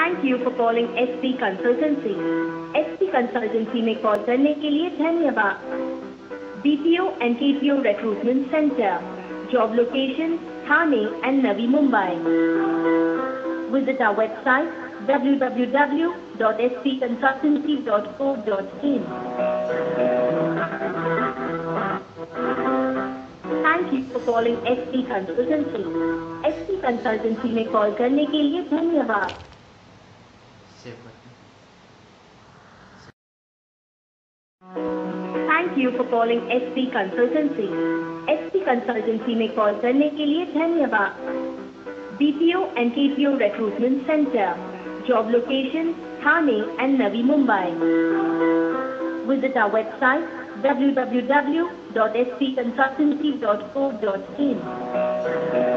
Thank you for calling SP consultancy. SP consultancy में call करने के लिए धन्यवाद। BPO and TPO recruitment centre, job location Thane and Navi Mumbai. Visit our website www.spconsultancy.co.in. Thank you for calling SP Consultancy. SP Consultancy में call करने के लिए धन्यवाद। Thank you for calling SP Consultancy. SP Consultancy में कॉल करने के लिए धन्यवाद। BPO and TPO Recruitment Center, Job Location, Thane and Navi Mumbai. Visit our website www.spconsultancy.co.in.